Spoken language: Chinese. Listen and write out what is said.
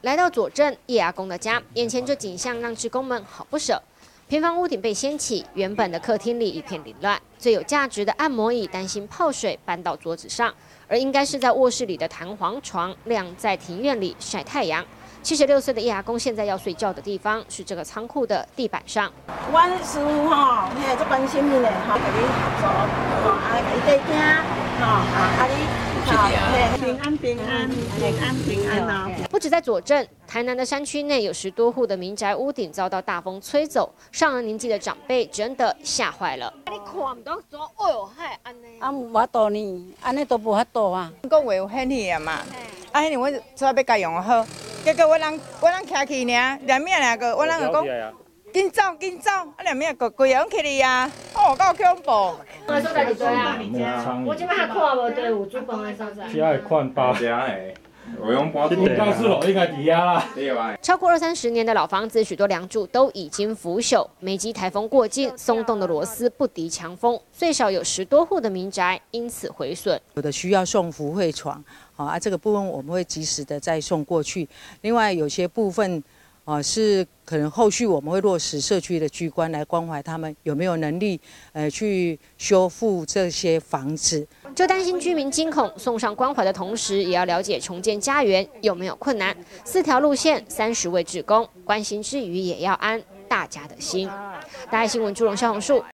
来到左镇叶阿公的家，眼前这景象让志工们好不舍。平房屋顶被掀起，原本的客厅里一片凌乱，最有价值的按摩椅担心泡水搬到桌子上，而应该是在卧室里的弹簧床晾在庭院里晒太阳。76岁的叶阿公现在要睡觉的地方是这个仓库的地板上。 阮师傅吼，嘿，足关心你嘞，吼，甲你合作，吼，啊，甲你带听，吼，啊，你。平安平安平安平安哦！ 不止在左镇，台南的山区内有10多户的民宅屋顶遭到大风吹走，上了年纪的长辈真的吓坏了。你看唔到做，哎呦，嗨，安尼。 啊，无法度呢，安尼都无法度啊。 讲话有限去啊嘛，啊，迄我做要甲用好，结果我人徛去尔，连命两个，我人就讲。紧走紧走，啊！两面个规样起哩啊，哦，够恐怖。 我所在伫做啊，我即摆还看无队伍煮饭的所在。 遮会看包遮诶，我用搬地。告诉我应该伫遐啦。对吧？ 超过20-30年的老房子，许多梁柱都已经腐朽。每集台风过境，松动的螺丝不敌强风，最少有10多户的民宅因此毁损。 有的需要送福会床，这个部分我们会及时的再送过去。另外有些部分。是可能后续我们会落实社区的居官来关怀他们有没有能力，去修复这些房子。 就担心居民惊恐，送上关怀的同时，也要了解重建家园有没有困难。4条路线，30位志工，关心之余也要安大家的心。大爱新闻朱荣、萧红树。